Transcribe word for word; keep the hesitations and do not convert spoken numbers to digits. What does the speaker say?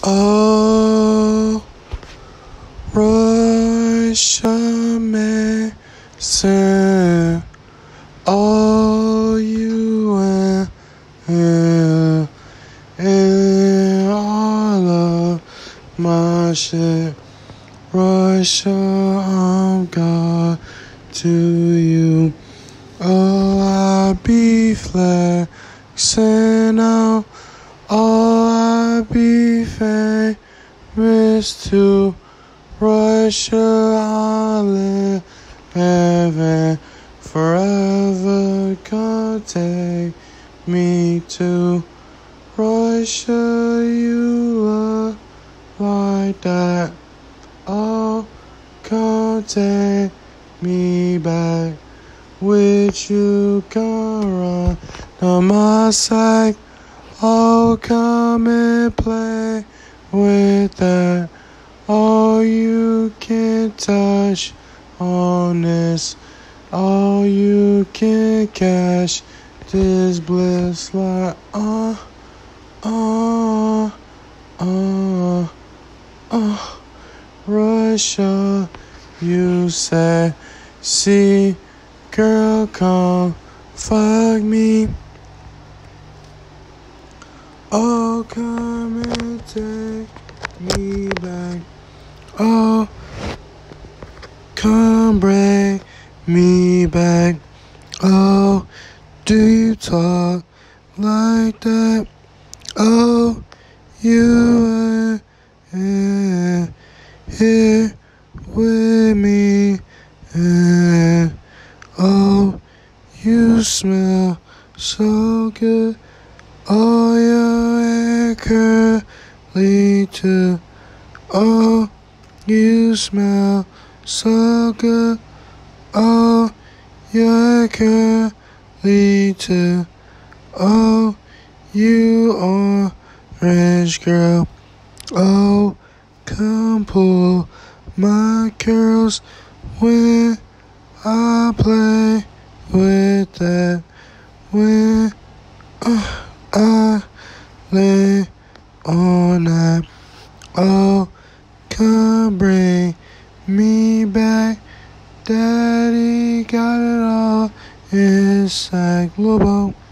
Oh, Rosh Hashanah, all you and, and, and all of my shit. Rosh I'm God to you. Oh, I be flexing out. Oh, I be famous to Russia. I live heaven forever. God take me to Russia. You look like that. Oh, God take me back. With you can run on my side. Oh, come and play with that. Oh, you can touch on this. Oh, you can catch this bliss like uh, uh, uh, uh. Russia, you say, see, girl, come fuck me. Oh, come and take me back. Oh, come bring me back. Oh, do you talk like that? Oh, you ain't here with me. And oh, you smell so good. Oh, your hair curly too. Oh, you smell so good. Oh, your hair curly too. Oh, you orange girl. Oh, come pull my curls when I play with that. When uh, I lay on that. Oh, come bring me back. Daddy got it all inside Lobo.